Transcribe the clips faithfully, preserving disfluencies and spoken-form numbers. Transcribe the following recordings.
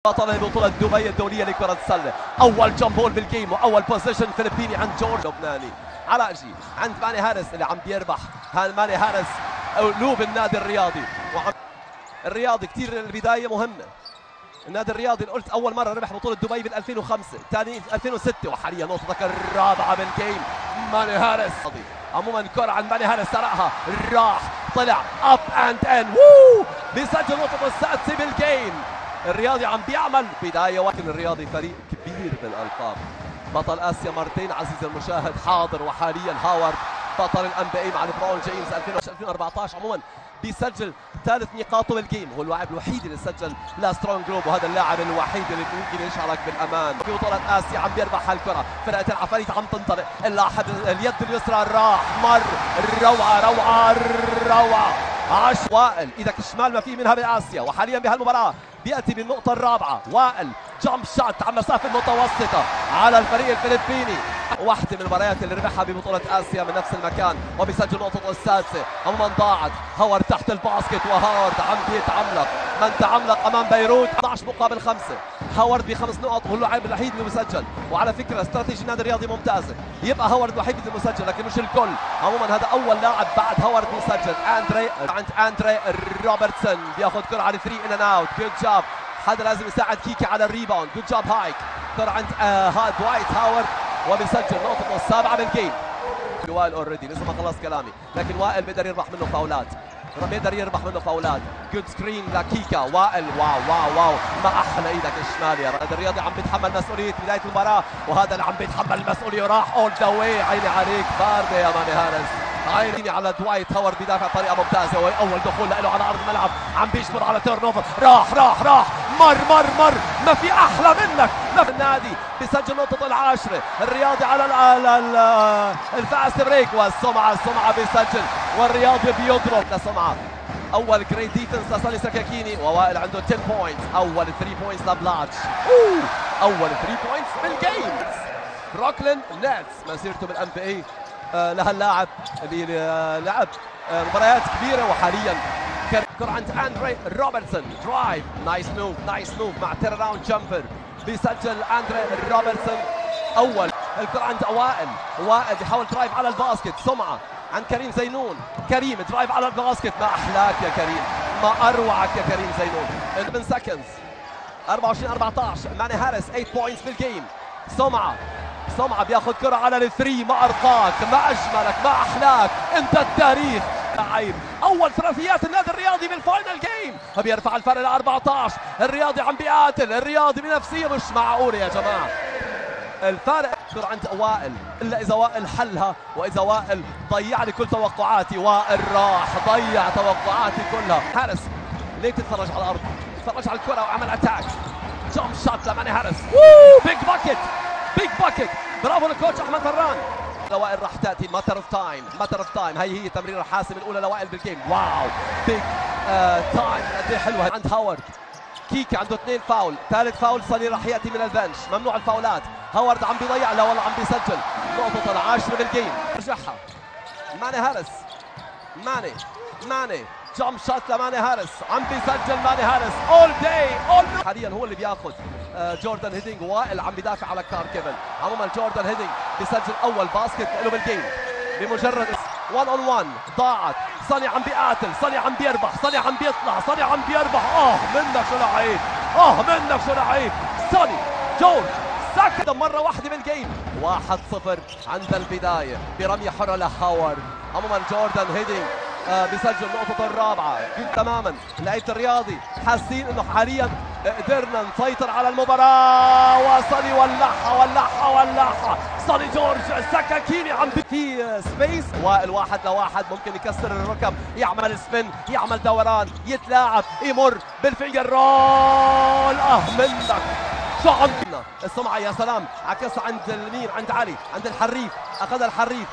بطل بطولة دبي الدولية لكرة السلة. أول جامبول بالجيم وأول بوزيشن فلبيني عند جورج لبناني. علاجي عند ماني هارس اللي عم بيربح. هان ماني هارس قلوب النادي الرياضي. وعم الرياضي كثير البداية مهمة. النادي الرياضي قلت أول مرة ربح بطولة دبي بال ألفين وخمسة، ثاني ألفين وستة، وحاليا نقطتك الرابعة بالجيم. ماني هارس عموما كرة عند ماني هارس سرقها راح طلع اب اند ان وو بيسجل نقطته السادسة بالجيم. الرياضي عم بيعمل بداية، ولكن الرياضي فريق كبير بالألقاب. بطل آسيا مرتين عزيزي المشاهد، حاضر وحاليا هاورد بطل الان بي اي مع ليبرون جيمس ألفين وأربعة عشر. عموما بيسجل ثالث نقاطه بالجيم، هو اللاعب الوحيد اللي سجل لا سترونج جروب، وهذا اللاعب الوحيد اللي ممكن يشعرك بالامان. في بطولة آسيا عم بيربح هالكرة، فرقة العفاريت عم تنطلق، اللاعب اليد اليسرى راح مر روعة روعة روعة. عش وائل ايدك الشمال ما في منها بآسيا، وحاليا بهالمباراة بيأتي بالنقطة الرابعة. وائل جامب شوت على مسافة متوسطة على الفريق الفلبيني، واحدة من المباريات اللي ربحها ببطولة آسيا من نفس المكان، وبيسجل نقطته السادسة. عموما ضاعت هاورد تحت الباسكت، وهاورد عم بيتعملق من تعملق امام بيروت. أحد عشر مقابل خمسة، هاورد بخمس نقط وهو اللاعب الوحيد اللي مسجل. وعلى فكرة استراتيجي النادي الرياضي ممتازة، يبقى هاورد الوحيد اللي مسجل لكن مش الكل. عموما هذا أول لاعب بعد هاورد بيسجل. اندري عند اندري روبرتسون بياخذ كرة على ثري ان اند اوت. جود جاب، حدا لازم يساعد كيكي على الريباوند. جود جاب هايك. كرة عند آه هاد وايت هاورد وبيسجل نقطته السابعة بالجيم. وائل اوريدي لسه ما خلص كلامي، لكن وائل بيقدر يربح منه فاولات، بيقدر يربح منه فاولات. جود سكرين لكيكا. وائل واو واو واو ما احلى ايدك الشمال يا رائد. الرياضي عم بيتحمل مسؤوليه بدايه المباراه، وهذا اللي عم بيتحمل المسؤوليه راح اول ذا واي. عيني عليك بارده يا ماني هارس، عيني على دوايت هاورد بيدافع بطريقه ممتازه، وهي اول دخول له على ارض الملعب، عم بيجبر على تيرن اوفر. راح راح راح مر مر مر ما في احلى منك. النادي بيسجل نقطه العاشره. الرياضي على الفاست بريك، والسمعه السمعه بيسجل، والرياضي بيضرب لسمعه. اول جريت ديفنس لصالي سكاكيني، ووائل عنده عشرة بوينتس. اول ثري بوينتس لبلاتش، اول ثري بوينتس بالجيم. بروكلين نتس مسيرته بالان بي اي آه لهاللاعب اللي آه لعب آه مباريات كبيره، وحاليا كرة عند اندري روبرتسون. درايف نايس موف نايس موف مع تير راوند جامبر، بيسجل اندري روبرتسون. اول الكرة عند وائل، وائل بيحاول درايف على الباسكت. سمعه عند كريم زينون. كريم درايف على الباسكت. ما احلاك يا كريم، ما اروعك يا كريم زينون. من سكندز أربعة وعشرين أربعة عشر. ماني هارس ثمانية بوينتس بالجيم. سمعه سمعه بياخذ كرة على الثري. ما ارقاك، ما اجملك، ما احلاك، انت التاريخ. لعيب اول ثلاثيات النادي الرياضي بالفاينل جيم، فبيرفع الفرق ل أربعة عشر. الرياضي عم بيقاتل، الرياضي بنفسيه مش معقوله يا جماعه. الفارق كرة عند وائل، الا اذا وائل حلها، واذا وائل ضيع لي كل توقعاتي. وائل راح ضيع توقعاتي كلها. هارس ليه تتفرج على الارض؟ تتفرج على الكرة وعمل اتاك. جامب شوت لماني هارس. بيج باكيت بيج باكيت. برافو للكوتش احمد فران. لوائل راح تاتي ماتر اوف تايم ماتر اوف تايم. هي هي تمريره الحاسم الاولى لوائل بالجيم. واو بيج آه تايم قد ايه حلوه عند هاورد. كيكي عنده اثنين فاول، ثالث فاول صار راح ياتي من البنش، ممنوع الفاولات. هاورد عم بيضيع، لا والله عم بيسجل نقطه العاشره بالجيم. رجعها ماني هارس. ماني ماني جامب شوت لماني هارس، عم بيسجل ماني هارس اول داي اول. حاليا هو اللي بياخذ جوردن هيدينج. وائل عم بيدافع على كار كيفن. عموما جوردن هيدينج بيسجل اول باسكت له بالجيم بمجرد واحد اون واحد. ضاعت. صني عم بيقاتل، صني عم بيربح، صني عم بيطلع، صني عم بيربح. اه منك شو لعيب، اه منك شو لعيب. صني جورج سكت مرة واحدة بالجيم. واحد صفر عند البداية برمية حرة لهاورد. عموما جوردن هيدينج آه بيسجل نقطته الرابعة. تماما لعيبة الرياضي حاسين انه حاليا قدرنا نسيطر على المباراة، وصلي ولعها ولعها ولعها. صلي جورج سكاكيني عم في سبيس. وائل واحد لواحد ممكن يكسر الركب، يعمل سبين، يعمل دوران، يتلاعب، يمر بالفينجر رول. اه منك شو عندنا السمعة. يا سلام عكس عند اليمين عند علي عند الحريف، اخذ الحريف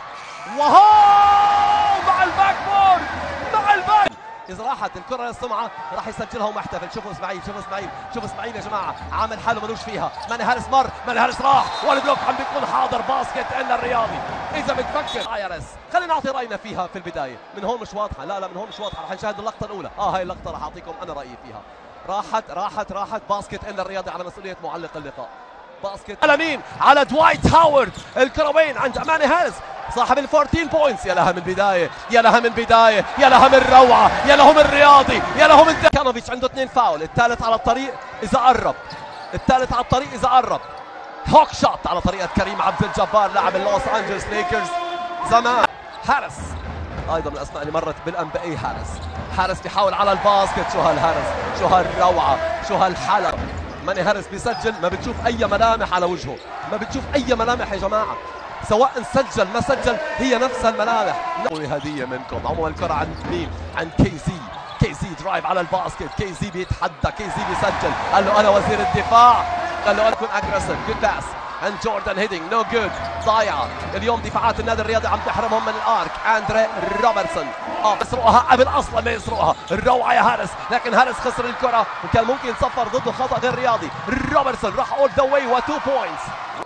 وهو مع الباك بورد مع الباك. اذا راحت الكره للسمعه راح يسجلها ومحتفل. شوفوا اسماعيل شوفوا اسماعيل شوفوا اسماعيل يا جماعه، عامل حاله ملوش فيها. ماني هارس مر، ماني هارس راح، والبلوك عم بيكون حاضر. باسكت الا الرياضي اذا بتفكر ايرس. خلينا نعطي راينا فيها في البدايه. من هون مش واضحه، لا لا من هون مش واضحه. راح نشاهد اللقطه الاولى. اه هاي اللقطه راح اعطيكم انا رايي فيها. راحت راحت راحت باسكت ان الرياضي على مسؤوليه معلق اللقاء. باسكت على مين؟ على دوايت هاورد. الكره وين؟ عند ماني هاريس صاحب ال أربعتاشر بوينتس. يا لها من بدايه، يا لها من بدايه، يا لها من روعه، يا له من رياضي، يا له من كانوفيتش. عنده اثنين فاول، الثالث على الطريق اذا قرب، الثالث على الطريق اذا قرب. هوك شوت على طريقه كريم عبد الجبار لاعب اللوس انجلوس ليكرز زمان. هاريس ايضا من الاسماء اللي مرت بالان بي اي. هاريس هاريس بيحاول على الباسكت. شو هالهاريس، شو هالروعه، شو هالحلب. ماني هاريس بيسجل ما بتشوف اي ملامح على وجهه، ما بتشوف اي ملامح يا جماعه، سواء سجل ما سجل هي نفس الملامح. هديه منكم. عموما الكره عند مين؟ عند كيزي. كيزي درايف على الباسكت. كيزي بيتحدى، كيزي بيسجل. قال له انا وزير الدفاع، قال له انا كن اجريسيف. جود باس عند جوردن هيدينج، نو جود، ضايعه. اليوم دفاعات النادي الرياضي عم تحرمهم من الارك. اندري روبرتسون اه يسرقها قبل اصلا ما يسرقها. الروعه يا هاريس، لكن هاريس خسر الكره وكان ممكن يتصفر ضده خطا غير رياضي. روبرتسون راح اول ذا واي وتو بوينتس.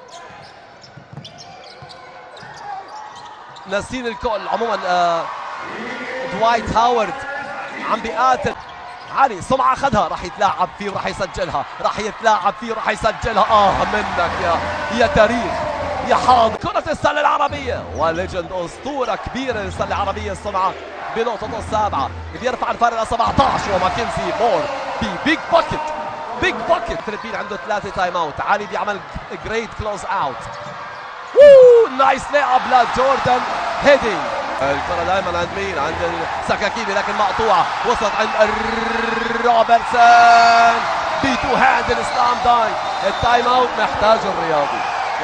ناسين الكل. عموما آه دوايت هاورد عم بيقاتل. علي سمعة اخذها، راح يتلاعب فيه وراح يسجلها، راح يتلاعب فيه وراح يسجلها. اه منك يا يا تاريخ يا حاضر. كرة السلة العربية وليجند اسطورة كبيرة للسلة العربية. السمعة بنقطة السابعة بيرفع الفارق ل سبعطعش وماكنزي مور ببيج باكيت. بيج باكيت. الفلبين عنده ثلاثة تايم اوت. علي بيعمل جريت كلوز اوت. ووو نايس لي اب لجوردن هيدينج. الكرة دائما عند مين؟ عند السكاكيني لكن مقطوعة. وصلت عند روبرتسون بتو هاند السلام دايك. التايم اوت محتاجه الرياضي.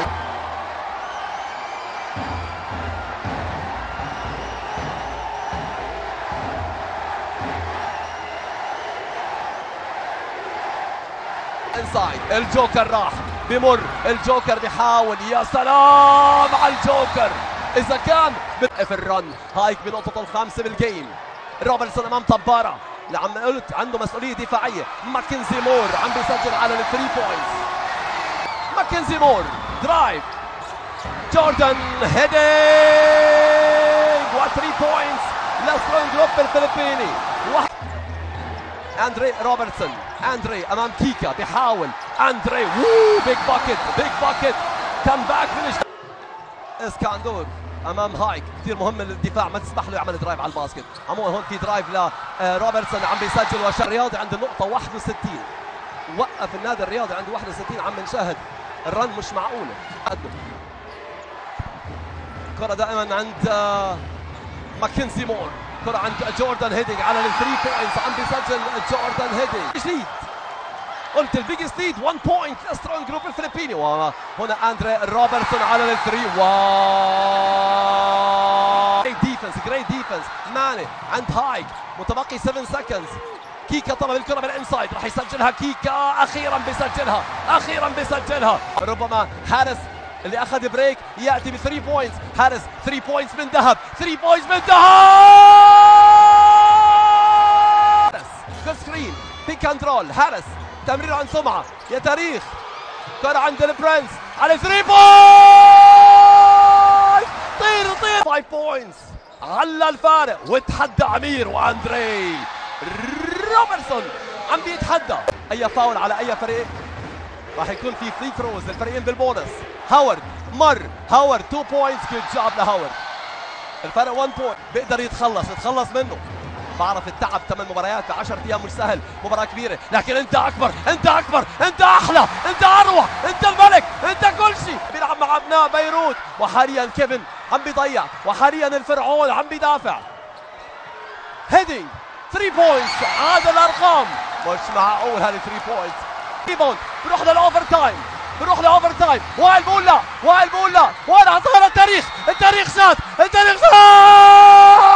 انسايد. الجوكر راح بمر، الجوكر بيحاول. يا سلام على الجوكر. اذا كان في الرن هايك بنقطة الخامسة بالجيم. روبرتسون امام طبارة اللي عم قلت عنده مسؤولية دفاعية. ماكنزي مور عم بيسجل على الثري بوينتس. ماكنزي مور درايف. جوردن هيدينج وثري بوينتس لسترونج جروب الفلبيني. اندري روبرتسون. اندري امام كيكا بيحاول. اندري وو بيج باكيت، بيج باكيت كم باك فينيش. اسكندور امام هايك. كثير مهم للدفاع ما تسمح له يعمل درايف على الباسكت. عموما هون في درايف لروبرتسون عم بيسجل. وش الرياضي عند النقطة واحد وستين. وقف النادي الرياضي عند واحد وستين. عم نشاهد الرن مش معقولة. كرة دائما عند ماكنزي مور. كرة عند جوردن هيدينج على الثري بوينتس. عم بيسجل جوردن هيدينج. جديد قلت البيجست ليد واحد بوينت لسترونج جروب الفلبيني. وهنا اندري روبرتسون على الثري. واو جريت ديفنس، جريت ديفنس. ماني عند هايك متبقي سبعة سكندز. كيكا طلب الكرة بالانسايد، راح يسجلها كيكا. اخيرا بيسجلها، اخيرا بيسجلها. ربما هاريس اللي اخذ بريك ياتي ب ثري بوينتس. هاريس ثري بوينتس من ذهب، ثري بوينتس من ذهب. جود سكرين، بيك اند رول. هاريس تمرير عن سمعة. يا تاريخ. كرة عند البرنس على ثري بوينتس. طير طير. فايف بوينتس على الفارق. وتحدى عمير واندري روبرتسون عم بيتحدى. اي فاول على اي فريق راح يكون في فري ثروز للفريقين بالبونس. هاورد مر. هاورد تو بوينتس. جود جاب لهاورد. الفرق واحد بوينت. بيقدر يتخلص يتخلص منه. بعرف التعب ثمان مباريات في عشرة ايام مش سهل، مباراة كبيرة، لكن انت اكبر، انت اكبر، انت احلى، انت اروع، انت الملك، انت كل شيء. بيلعب مع ابناء بيروت وحاليا كيفن عم بيضيع وحاليا الفرعون عم بيدافع. هيدينج ثري بوينتس. هذا الارقام مش معقول. هذه ثري بوينتس. ريباوند بروح للاوفر تايم، بروح لاوفر تايم. وائل بولا، وائل بولا، وائل عطانا التاريخ، التاريخ شات، التاريخ شات.